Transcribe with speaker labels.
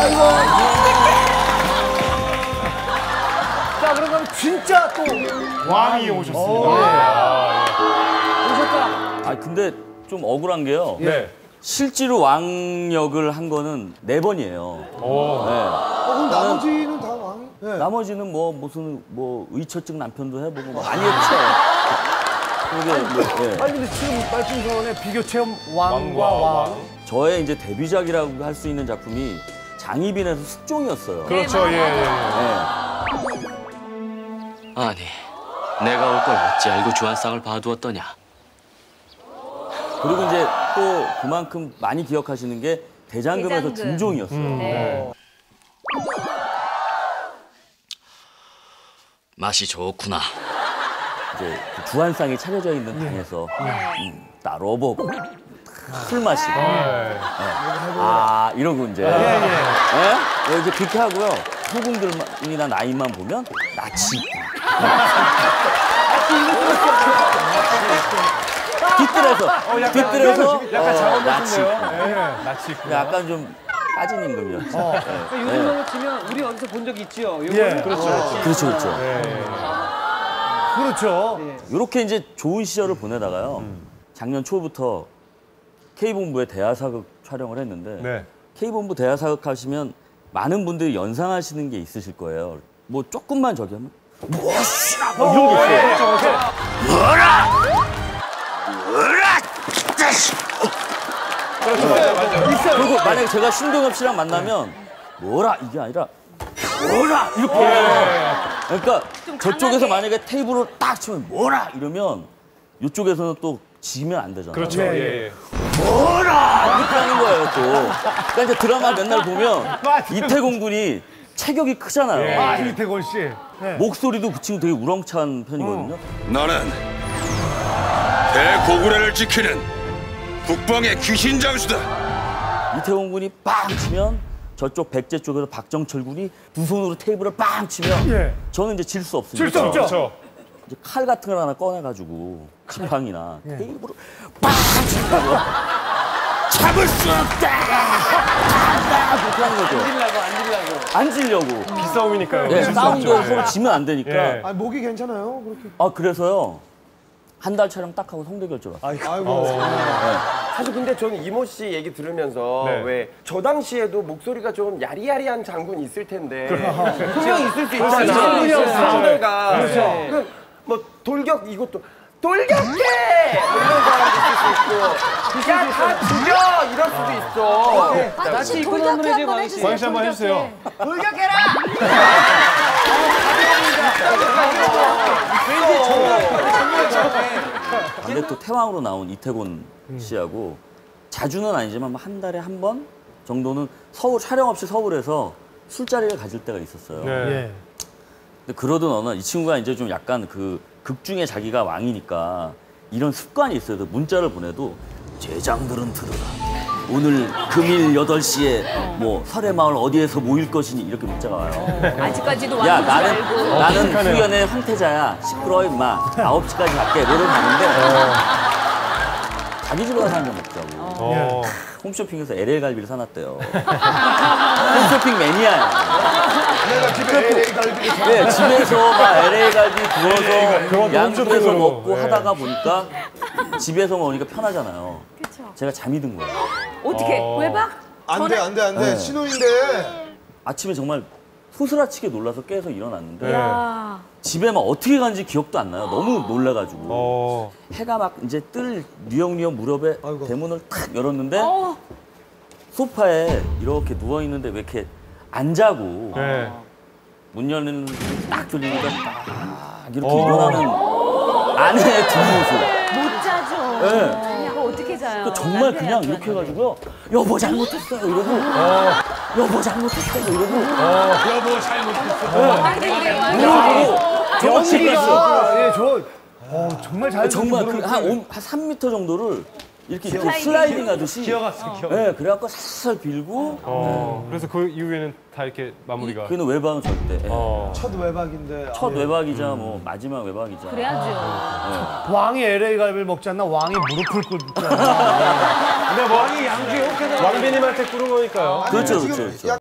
Speaker 1: 자, 그러면 진짜 또
Speaker 2: 왕이 오셨습니다.
Speaker 1: 오셨다.
Speaker 3: 아 근데 좀 억울한 게요.
Speaker 2: 네.
Speaker 3: 실제로 왕 역을 한 거는 4번이에요.
Speaker 2: 오.
Speaker 4: 그럼 나머지는 다 왕이? 네.
Speaker 3: 나머지는 뭐 무슨 뭐 의처증 남편도 해보고 뭐 많이 했죠. 그게 뭐,
Speaker 1: 아니 근데 지금 말씀선의 비교 체험 왕과 왕.
Speaker 3: 저의 이제 데뷔작이라고 할 수 있는 작품이 장희빈에서 숙종이었어요.
Speaker 2: 그렇죠. 예.
Speaker 5: 아니, 내가 올 걸 어찌 알고 주한상을 봐두었더냐.
Speaker 3: 그리고 이제 또 그만큼 많이 기억하시는 게 대장금에서
Speaker 6: 대장금.
Speaker 3: 중종이었어요.
Speaker 6: 네.
Speaker 5: 맛이 좋구나.
Speaker 3: 이제 그 주한상이 차려져 있는 방에서 따로 보고 술 마시고 이러고 이제 이제 그렇게 하고요. 후궁들이나 나이만 보면 낯이 뒤뜰에서
Speaker 2: 약간 작업
Speaker 3: 낯이
Speaker 2: 같은데요. 낯이 있고.
Speaker 3: 약간 좀 빠진 임금이었죠.
Speaker 1: 요즘으로 치면 우리 어디서 본 적 있죠?
Speaker 2: 예, 그렇죠.
Speaker 3: 그렇죠.
Speaker 1: 그렇죠.
Speaker 3: 이렇게 이제 좋은 시절을 보내다가요. 작년 초부터 K본부에 대하사극 촬영을 했는데
Speaker 2: 네.
Speaker 3: K본부 대하사극 하시면 많은 분들이 연상하시는 게 있으실 거예요. 뭐 조금만 저기 하면 무엇이라 뭐 이런 게 있어요. 그리고 만약에 제가 신동엽 씨랑 만나면 뭐라 이게 아니라 뭐라 이렇게 그러니까 저쪽에서 만약에 테이블을 딱 치면 뭐라 이러면 이쪽에서는 또 지면 안 되잖아요.
Speaker 2: 그렇죠. 예.
Speaker 3: 뭐라 이렇게 하는 거예요 또. 그러니까 이제 드라마 맨날 보면 이태곤 군이 체격이 크잖아요.
Speaker 1: 이태곤 씨.
Speaker 3: 목소리도 그 친구 되게 우렁찬 편이거든요.
Speaker 7: 나는 대고구려를 지키는 북방의 귀신 장수다.
Speaker 3: 이태곤 군이 빵 치면 저쪽 백제 쪽에서 박정철 군이 두 손으로 테이블을 빵 치면 저는 이제 질 수 없습니다.
Speaker 1: 질 수 없죠.
Speaker 2: 그렇죠.
Speaker 3: 이제 칼 같은 걸 하나 꺼내가지고 지팡이나 테이블을 빵 치고 잡을 수 없다. 그렇게 하는 거죠. 안 질려고.
Speaker 2: 기싸움이니까요.
Speaker 3: 예,
Speaker 2: 질수
Speaker 3: 싸움도
Speaker 2: 없죠.
Speaker 3: 서로 지면 안 되니까.
Speaker 2: 예.
Speaker 4: 아, 목이 괜찮아요? 그렇게.
Speaker 3: 그래서요. 한 달 촬영 딱 하고 성대 결절 왔어요.
Speaker 4: 아이고.
Speaker 8: 사실 근데 저는 이모 씨 얘기 들으면서
Speaker 2: 네.
Speaker 8: 왜 저 당시에도 목소리가 좀 야리야리한 장군 있을 텐데 분명 있을 수 있잖아. 상대가 그럼 뭐 돌격 이것도 돌격해 뭐 이런 사람도 있을 수 있고 야 다 죽여 이럴 수도 있어.
Speaker 6: 같이 돌격해 한번 해주세요.
Speaker 2: 광희 씨 한번 해주세요.
Speaker 6: 돌격해라.
Speaker 3: 근데 또 태왕으로 나온 이태곤 씨하고 자주는 아니지만 한 달에 한 번 정도는 서울 촬영 없이 서울에서 술자리를 가질 때가 있었어요.
Speaker 2: 네.
Speaker 3: 근데 그러던 어느 날 이 친구가 이제 좀 약간 그 극 중에 자기가 왕이니까 이런 습관이 있어요. 문자를 보내도 제장들은 들으라. 오늘 금일 8시에 뭐 설해마을 어디에서 모일 것이니 이렇게 문자가 와요.
Speaker 6: 아직까지도
Speaker 3: 야
Speaker 6: 왕인 줄 알고.
Speaker 3: 나는 후연의 황태자야. 시끄러워 임마. 9시까지 갈게. 노래 가는데 자기 집에 가서 한잔 먹자고. 홈쇼핑에서 LA 갈비를 사놨대요. 홈쇼핑 매니아야.
Speaker 4: 내가 집에 LA 갈비를 사.
Speaker 3: 네, 집에서 막 LA 갈비 구워서
Speaker 2: 그건
Speaker 3: 양쪽에서
Speaker 2: 홈쇼핑으로.
Speaker 3: 먹고
Speaker 2: 네.
Speaker 3: 하다가 보니까 집에서 먹으니까 편하잖아요.
Speaker 6: 그쵸.
Speaker 3: 제가 잠이 든 거예요.
Speaker 6: 어떻게? 외박?
Speaker 4: 안 돼, 안 돼, 안 돼.
Speaker 3: 네.
Speaker 4: 신혼인데.
Speaker 3: 아침에 정말 소스라치게 놀라서 깨서 일어났는데
Speaker 6: 야.
Speaker 3: 집에 막 어떻게 간지 기억도 안 나요. 너무 놀라가지고. 해가 막 이제 뜰 뉘엿뉘엿 무렵에
Speaker 4: 아이고.
Speaker 3: 대문을 탁 열었는데 소파에 이렇게 누워있는데 왜 이렇게 안 자고
Speaker 2: 네.
Speaker 3: 문 열는 딱 열리니까 딱 이렇게 일어나는 아내의 뒷모습.
Speaker 6: 못 자죠.
Speaker 3: 네.
Speaker 6: 이거 어떻게 자요?
Speaker 3: 그 정말 그냥 이렇게 해가지고요. 여보 잘못했어요 이러고 여보 잘못했어요 이러고
Speaker 2: 여보 잘못했어.
Speaker 3: 이러고 저거 집에 있어.
Speaker 1: 정말 잘
Speaker 3: 정말 한 3m 정도를 이렇게 슬라이딩 하듯이
Speaker 1: 기어갔어.
Speaker 3: 네, 그래갖고 살살 빌고
Speaker 2: 그래서 그 이후에는 다 이렇게 마무리가.
Speaker 3: 그는 외박은 절대
Speaker 4: 첫 외박인데.
Speaker 3: 첫 외박이자 뭐 마지막 외박이자
Speaker 6: 그래야죠.
Speaker 1: 왕이 LA 갈비를 먹지 않나? 왕이 무릎을 꿇지 않나?
Speaker 2: 근데 왕이 양주에 혹해서 왕비님한테 꾸른 거니까요.
Speaker 3: 그렇죠
Speaker 4: 지금
Speaker 3: 그렇죠.
Speaker 4: 약